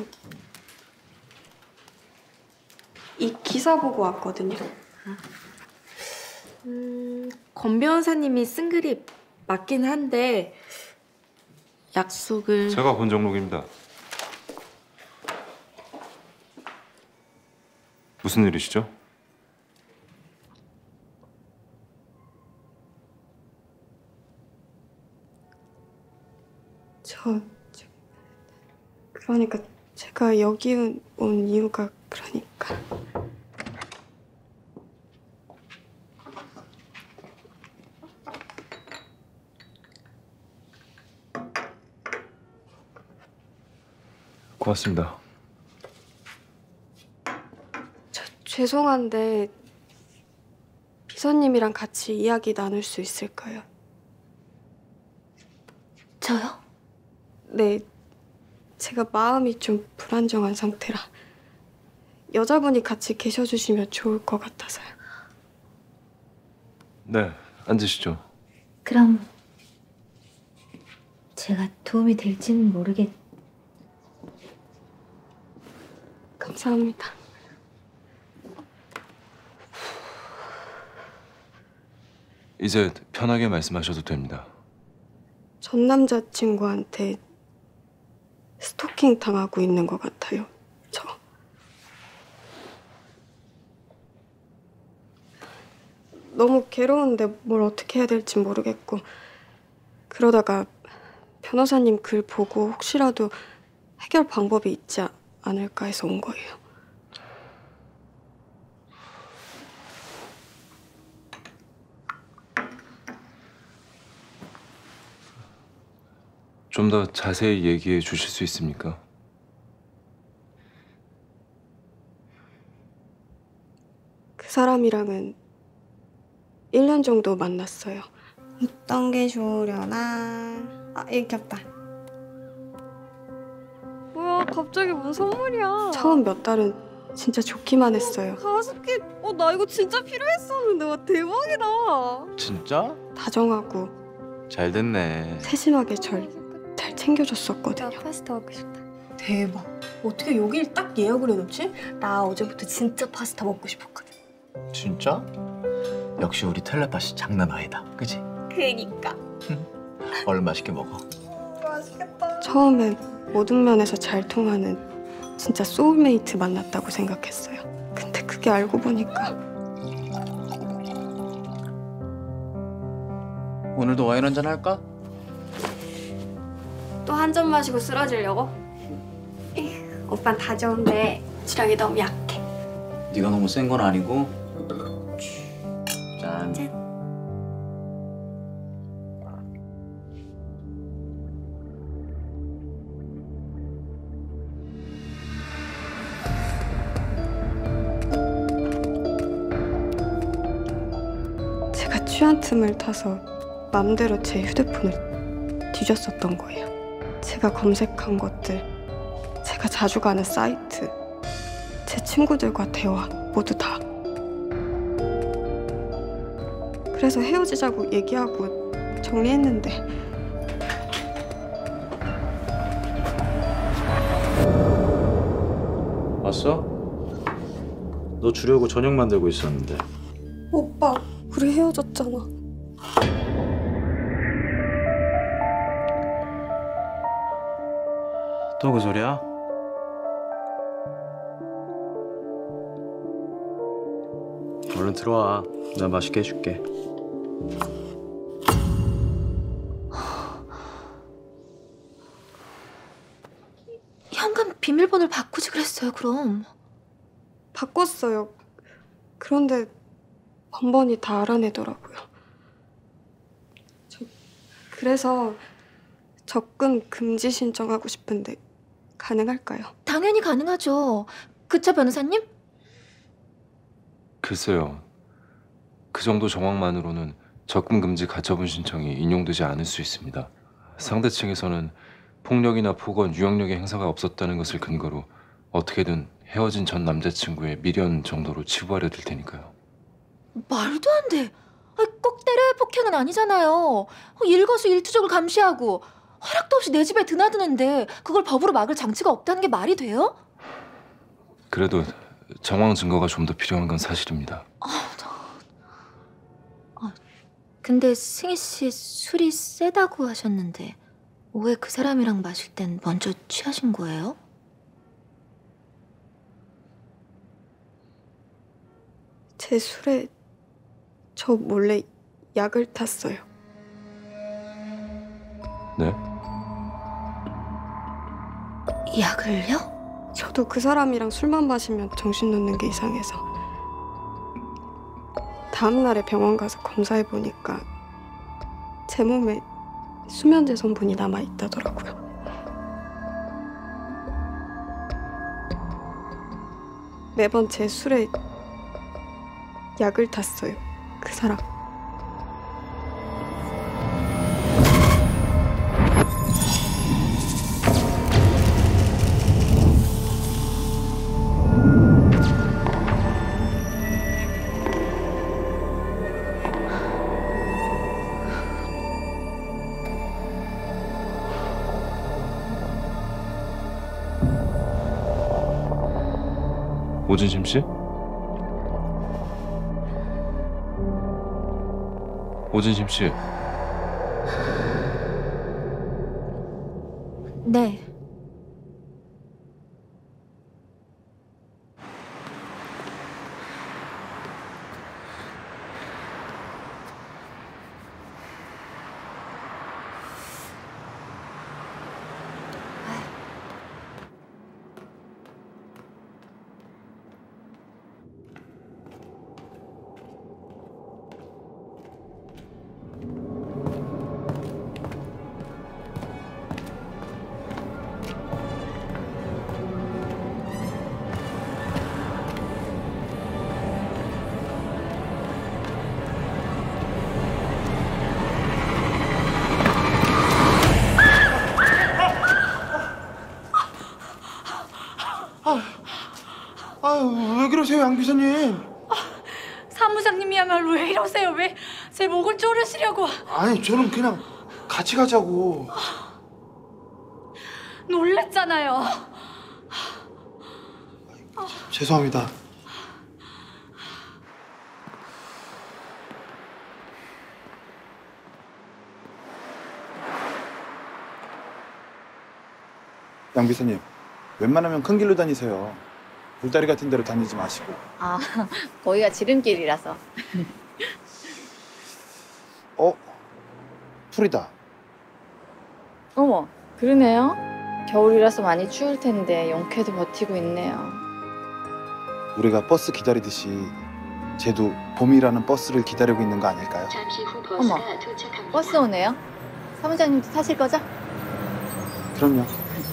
이 기사 보고 왔거든요. 음, 권 변호사님이 쓴 글이 맞긴 한데 약속을... 제가 권정록입니다. 무슨 일이시죠? 저, 저 그러니까 제가 여기 온 이유가 그러니까. 고맙습니다. 저, 죄송한데 비서님이랑 같이 이야기 나눌 수 있을까요? 저요? 네, 제가 마음이 좀 불안정한 상태라 여자분이 같이 계셔주시면 좋을 것 같아서요. 네, 앉으시죠. 그럼 제가 도움이 될지는 모르겠... 감사합니다. 이제 편하게 말씀하셔도 됩니다. 전 남자친구한테 스토킹 당하고 있는 것 같아요, 저. 너무 괴로운데 뭘 어떻게 해야 될지 모르겠고 그러다가 변호사님 글 보고 혹시라도 해결 방법이 있지 않을까 해서 온 거예요. 좀 더 자세히 얘기해 주실 수 있습니까? 그 사람이랑은 일 년 정도 만났어요. 어떤 게 좋으려나? 아, 읽혔다. 뭐야, 갑자기 뭔 선물이야? 처음 몇 달은 진짜 좋기만 했어요. 가습기, 어, 나 이거 진짜 필요했었는데, 와, 대박이다. 진짜? 다정하고 잘 됐네. 세심하게 절 잘 챙겨줬었거든요. 나 파스타 먹고 싶다. 대박. 어떻게 여길 딱 예약을 해놓지? 나 어제부터 진짜 파스타 먹고 싶었거든. 진짜? 역시 우리 텔레파시 장난 아니다. 그치? 그니까. 얼른 맛있게 먹어. 맛있겠다. 처음엔 모든 면에서 잘 통하는 진짜 소울메이트 만났다고 생각했어요. 근데 그게 알고 보니까 오늘도 와인 한잔 할까? 또 한 잔 마시고 쓰러지려고? 오빤 다 좋은데 지랑이 너무 약해. 네가 너무 센 건 아니고. 짠. 짠. 제가 취한 틈을 타서 맘대로 제 휴대폰을 뒤졌었던 거예요. 제가 검색한 것들, 제가 자주 가는 사이트, 제 친구들과 대화 모두 다. 그래서 헤어지자고 얘기하고 정리했는데 왔어? 너 주려고 저녁 만들고 있었는데. 오빠, 우리 헤어졌잖아. 또 그 소리야? 얼른 들어와. 내가 맛있게 해줄게. 현관 비밀번호를 바꾸지 그랬어요, 그럼. 바꿨어요. 그런데 번번이 다 알아내더라고요. 저 그래서 접근 금지 신청하고 싶은데 가능할까요? 당연히 가능하죠. 그쵸, 변호사님? 글쎄요. 그 정도 정황만으로는 접근 금지 가처분 신청이 인용되지 않을 수 있습니다. 상대 측에서는 폭력이나 폭언, 유형력의 행사가 없었다는 것을 근거로 어떻게든 헤어진 전 남자친구의 미련 정도로 치부하려 들 테니까요. 말도 안 돼. 꼭 때려야 폭행은 아니잖아요. 일거수일투족을 감시하고 허락도 없이 내 집에 드나드는데 그걸 법으로 막을 장치가 없다는 게 말이 돼요? 그래도 정황 증거가 좀 더 필요한 건 사실입니다. 근데 승희 씨 술이 세다고 하셨는데 왜 그 사람이랑 마실 땐 먼저 취하신 거예요? 제 술에 저 몰래 약을 탔어요. 네? 약을요? 저도 그 사람이랑 술만 마시면 정신 놓는 게 이상해서 다음 날에 병원 가서 검사해 보니까 제 몸에 수면제 성분이 남아 있다더라고요. 매번 제 술에 약을 탔어요. 그 사람. 오진심 씨? 오진심 씨. 네. 아유, 왜 그러세요, 양 비서님? 사무장님이야말로 왜 이러세요? 왜 제 목을 조르시려고? 아니, 저는 그냥 같이 가자고. 놀랬잖아요. 죄송합니다. 양 비서님, 웬만하면 큰 길로 다니세요. 불다리 같은 데로 다니지 마시고. 아, 거기가 지름길이라서. 어? 풀이다. 어머, 그러네요. 겨울이라서 많이 추울 텐데 용케도 버티고 있네요. 우리가 버스 기다리듯이 쟤도 봄이라는 버스를 기다리고 있는 거 아닐까요? 어머, 버스 오네요. 사무장님도 타실 거죠? 그럼요.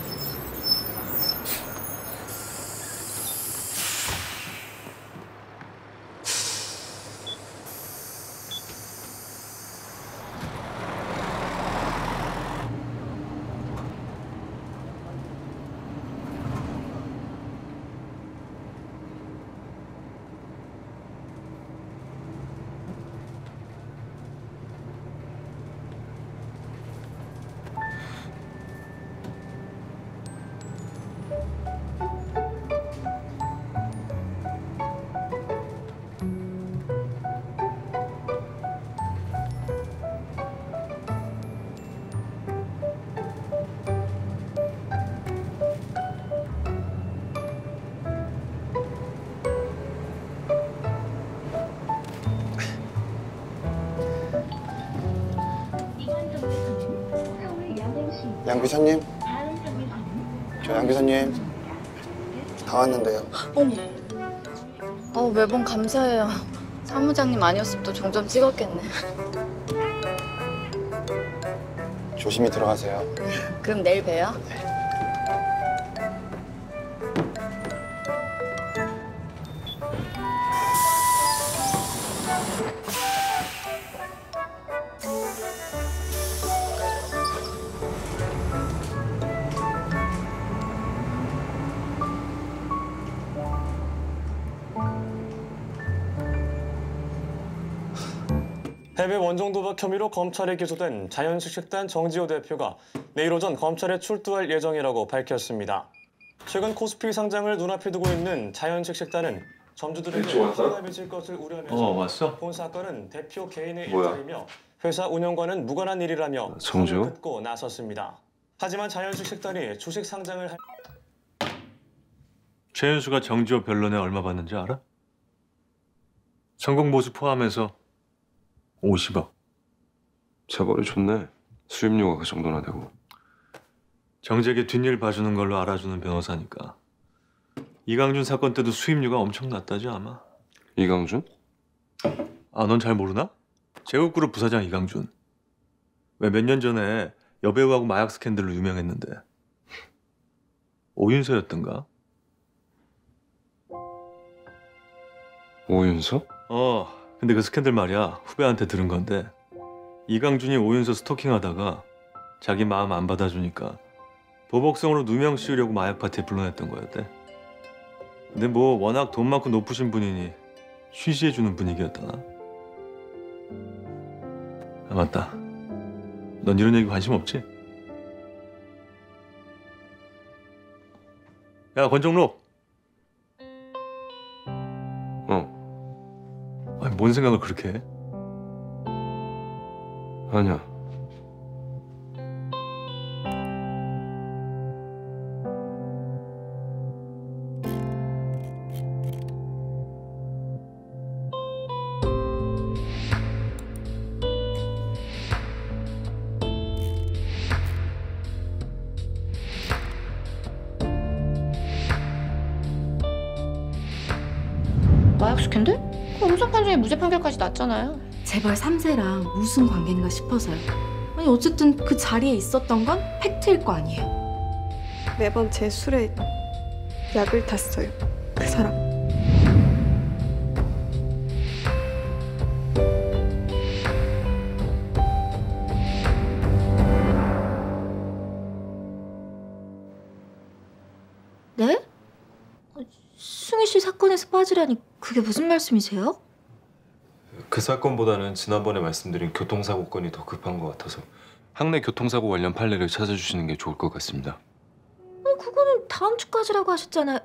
양 비서님, 저 양 비서님 다 왔는데요. 어머, 어, 매번 감사해요. 사무장님 아니었으면 또 종점 찍었겠네. 조심히 들어가세요. 그럼 내일 봬요. 해외 원정 도박 혐의로 검찰에 기소된 자연식 식단 정지호 대표가 내일 오전 검찰에 출두할 예정이라고 밝혔습니다. 최근 코스피 상장을 눈앞에 두고 있는 자연식 식단은 점주들에게 피해가 미칠 것을 우려하면서 어, 왔어? 본 사건은 대표 개인의 뭐야? 일탈이며 회사 운영과는 무관한 일이라며 정지호? 선을 긋고 나섰습니다. 하지만 자연식 식단이 주식 상장을 할... 최윤수가 정지호 변론에 얼마 받는지 알아? 성공 보수 포함해서 오십억. 재벌이 좋네. 수입료가 그 정도나 되고. 정재계 뒷일 봐주는 걸로 알아주는 변호사니까. 이강준 사건 때도 수임료가 엄청 났다지 아마. 이강준? 아, 넌 잘 모르나? 제국그룹 부사장 이강준. 왜 몇 년 전에 여배우하고 마약 스캔들로 유명했는데. 오윤서였던가? 오윤서? 어, 근데 그 스캔들 말이야. 후배한테 들은 건데 이강준이 오윤서 스토킹하다가 자기 마음 안 받아주니까 보복성으로 누명 씌우려고 마약 파티에 불러냈던 거였대. 근데 뭐 워낙 돈 많고 높으신 분이니 쉬쉬해주는 분위기였다나? 아, 맞다. 넌 이런 얘기 관심 없지? 야, 권정록. 어. 아니, 뭔 생각을 그렇게 해? 아니야. 마약 스캔들? 그 음성 판정에 무죄 판결까지 났잖아요. 재벌 삼 세랑 무슨 관계인가 싶어서요. 아니 어쨌든 그 자리에 있었던 건 팩트일 거 아니에요. 매번 제 술에 약을 탔어요. 그 사람. 네? 승희 씨 사건에서 빠지라니 그게 무슨 말씀이세요? 그 사건보다는 지난번에 말씀드린 교통사고 건이 더 급한 것 같아서 학내 교통사고 관련 판례를 찾아주시는 게 좋을 것 같습니다. 아니, 그거는 다음 주까지라고 하셨잖아요.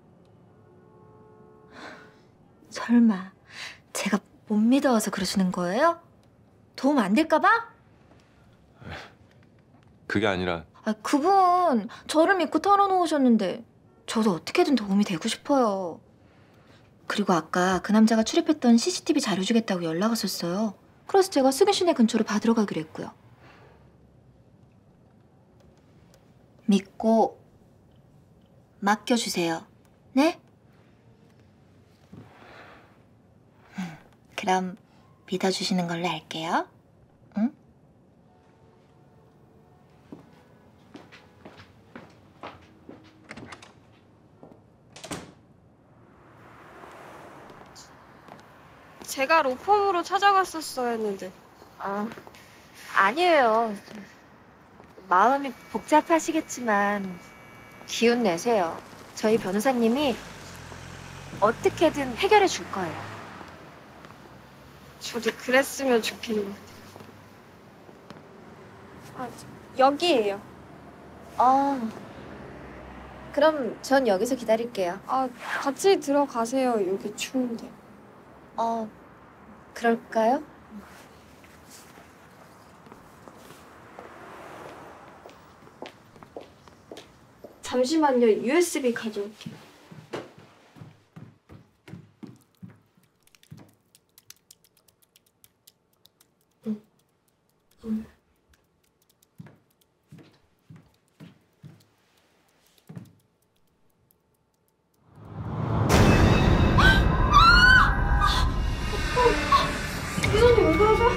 설마 제가 못 믿어서 그러시는 거예요? 도움 안 될까 봐? 그게 아니라 아, 그분 저를 믿고 털어놓으셨는데 저도 어떻게든 도움이 되고 싶어요. 그리고 아까 그 남자가 출입했던 씨씨티비 자료 주겠다고 연락 왔었어요. 그래서 제가 승희 씨네 근처로 받으러 가기로 했고요. 믿고 맡겨주세요. 네? 음, 그럼 믿어주시는 걸로 할게요. 응? 제가 로펌으로 찾아갔었어야 했는데. 아, 아니에요. 마음이 복잡하시겠지만 기운 내세요. 저희 변호사님이 어떻게든 해결해 줄 거예요. 저도 그랬으면 좋겠는데. 아, 여기에요. 아, 그럼 전 여기서 기다릴게요. 아, 같이 들어가세요. 여기 추운데. 어, 그럴까요? 잠시만요. 유에스비 가져올게요. 응. 응. 이사님 왜 그러세요?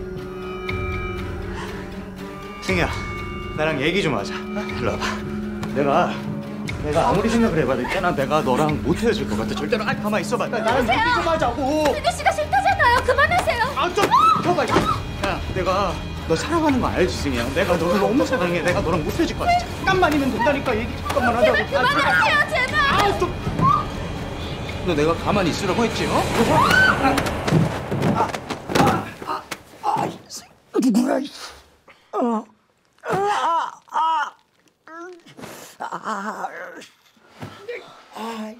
승희야, 나랑 얘기 좀 하자. 일로 와봐. 내가 내가 아무리 생각을 해봐도 있잖아. 내가 너랑 못 헤어질 것 같아. 절대로. 아, 가만 있어봐. 나랑 얘기 좀 하자고. 승희 씨가 싫다잖아요. 그만하세요. 아, 좀 봐봐. 야, 내가 너 사랑하는 거 알지, 승희야? 내가 너를 너무 사랑해. 내가 너랑 못 헤어질 것 같아. 잠깐만이면 된다니까. 얘기 잠깐만 하자고. 제발 그만하세요, 제발. 아, 좀. 너 내가 가만히 있으라고 했지, 어? 아, 아, 아, 아, 누구야? 어, 아, 아, 아, 아, 아.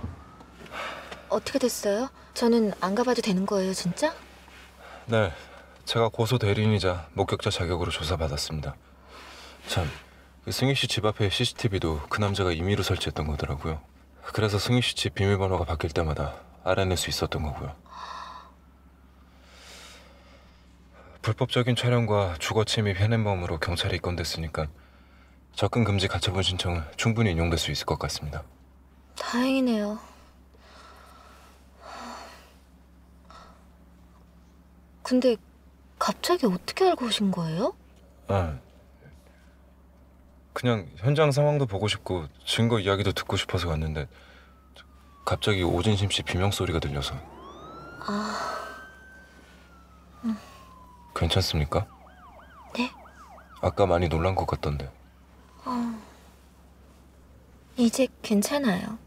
어떻게 됐어요? 저는 안 가봐도 되는 거예요, 진짜? 네, 제가 고소 대리인이자 목격자 자격으로 조사받았습니다. 참, 그 승희 씨 집 앞에 씨씨티비도 그 남자가 임의로 설치했던 거더라고요. 그래서 승희 씨 집 비밀번호가 바뀔 때마다 알아낼 수 있었던 거고요. 불법적인 촬영과 주거 침입 현행범으로 경찰에 입건됐으니까 접근 금지 가처분 신청은 충분히 인용될 수 있을 것 같습니다. 다행이네요. 근데 갑자기 어떻게 알고 오신 거예요? 아, 그냥 현장 상황도 보고 싶고 증거 이야기도 듣고 싶어서 왔는데 갑자기 오진심 씨 비명 소리가 들려서. 아... 음. 괜찮습니까? 네? 아까 많이 놀란 것 같던데. 어... 이제 괜찮아요.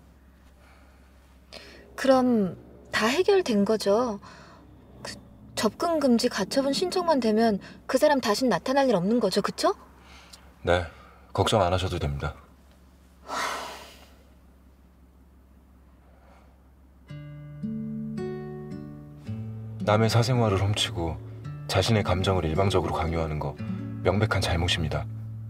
그럼 다 해결된 거죠? 그 접근 금지 가처분 신청만 되면 그 사람 다신 나타날 일 없는 거죠, 그쵸? 네, 걱정 안 하셔도 됩니다. 남의 사생활을 훔치고 자신의 감정을 일방적으로 강요하는 거 명백한 잘못입니다.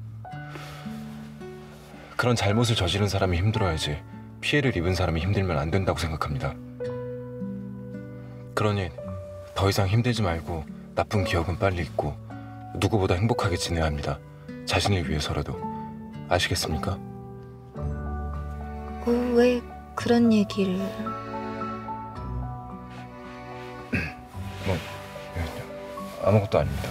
그런 잘못을 저지른 사람이 힘들어야지 피해를 입은 사람이 힘들면 안 된다고 생각합니다. 그러니 더 이상 힘들지 말고 나쁜 기억은 빨리 잊고 누구보다 행복하게 지내야 합니다. 자신을 위해서라도. 아시겠습니까? 어, 왜 그런 얘기를... 뭐 아무것도 아닙니다.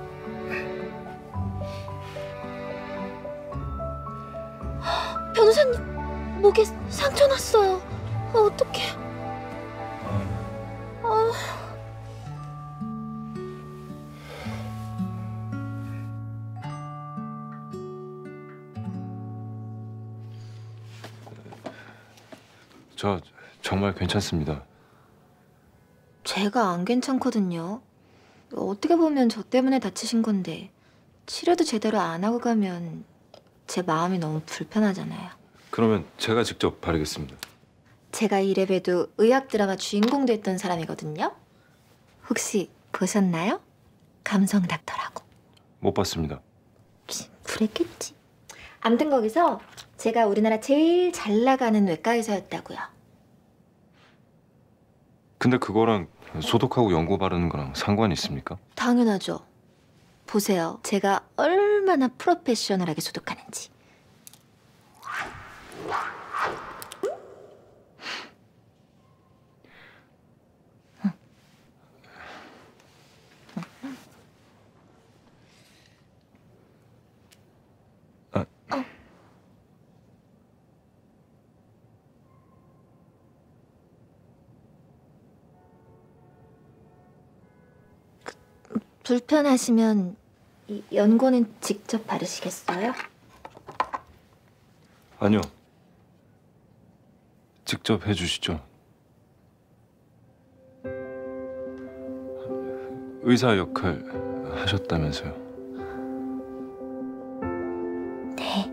변호사님, 목에 상처 났어요. 어, 어떡해. 아... 저 정말 괜찮습니다. 제가 안 괜찮거든요. 어떻게 보면 저 때문에 다치신 건데 치료도 제대로 안 하고 가면 제 마음이 너무 불편하잖아요. 그러면 제가 직접 바르겠습니다. 제가 이래봬도 의학 드라마 주인공도 했던 사람이거든요. 혹시 보셨나요? 감성 닥터라고. 못 봤습니다. 그랬겠지. 암튼 거기서 제가 우리나라 제일 잘 나가는 외과 의사였다고요. 근데 그거랑 소독하고 연고 바르는 거랑 상관이 있습니까? 당연하죠. 보세요. 제가 얼마나 프로페셔널하게 소독하는지. 불편하시면 이 연고는 직접 바르시겠어요? 아니요. 직접 해주시죠. 의사 역할 하셨다면서요. 네.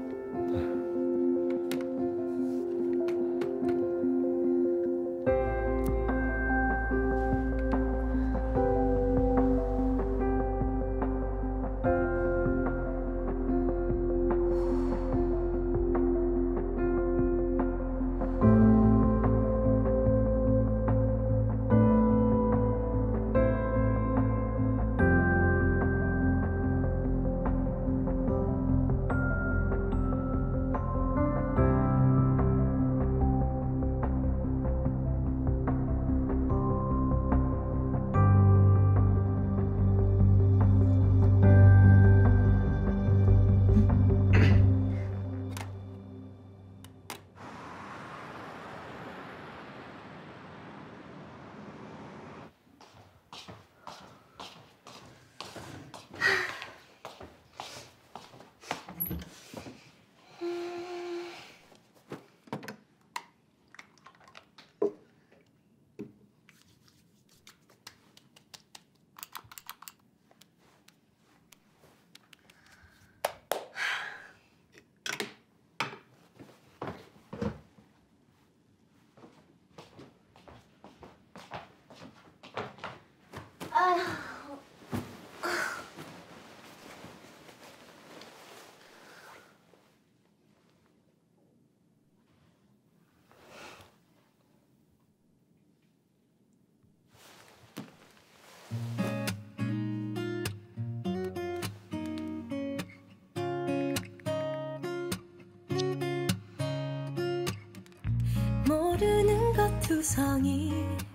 부르는 것 두성이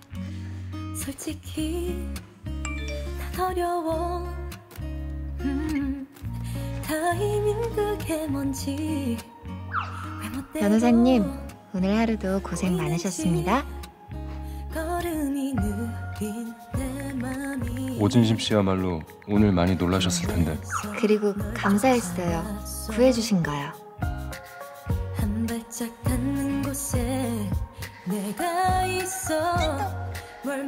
솔직히 난 어려워. 음, 타이밍 그게 뭔지. 변호사님, 오늘 하루도 고생 많으셨습니다. 걸음이 느린 내 맘이 오진심 씨야말로 오늘 많이 놀라셨을 텐데. 그리고 감사했어요. 구해주신 거요. 한 발짝 닿는 곳에 내가 있어. 뭘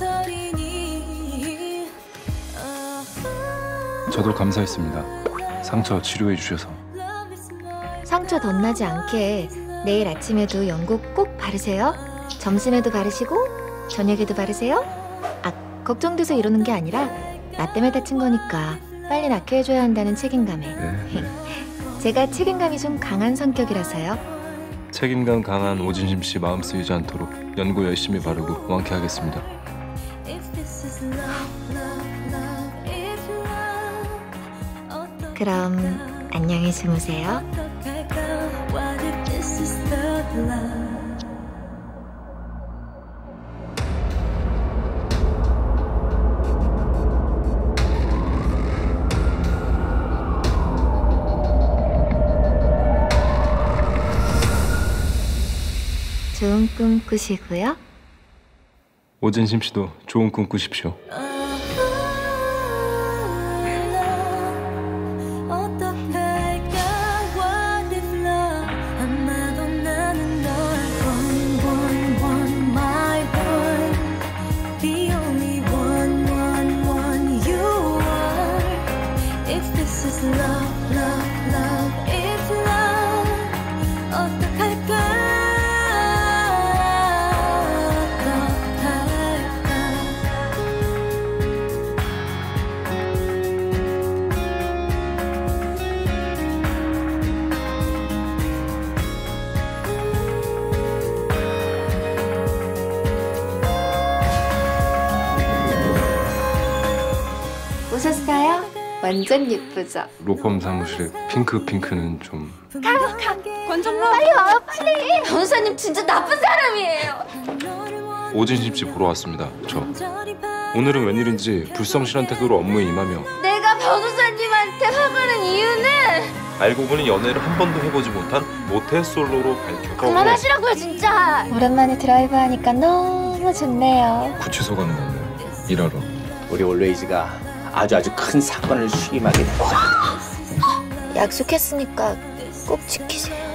망설이니. 저도 감사했습니다. 상처 치료해 주셔서. 상처 덧나지 않게 내일 아침에도 연고 꼭 바르세요. 점심에도 바르시고 저녁에도 바르세요. 아, 걱정돼서 이러는 게 아니라 나 때문에 다친 거니까 빨리 낫게 해줘야 한다는 책임감에. 네. 제가 책임감이 좀 강한 성격이라서요. 책임감 강한 오진심 씨 마음 쓰이지 않도록 연고 열심히 바르고 완쾌하겠습니다. 그럼 안녕히 주무세요. 좋은 꿈 꾸시고요. 오진심 씨도 좋은 꿈 꾸십시오. 오셨어요? 완전 예쁘죠? 로펌 사무실에 핑크 핑크는 좀. 가! 가! 권정로! 빨리 와요 빨리! 변호사님 진짜 나쁜 사람이에요. 오진심 씨 보러 왔습니다. 저. 오늘은 웬일인지 불성실한 태도로 업무에 임하며 내가 변호사님한테 화가 난 이유는 알고 보니 연애를 한 번도 해보지 못한 모태솔로로 밝혀. 그만하시라고요 진짜. 오랜만에 드라이브 하니까 너무 좋네요. 구치소 가는 건데 일하러. 우리 올웨이즈가 아주 아주 큰 사건을 수임하게 됐다. 약속했으니까 꼭 지키세요.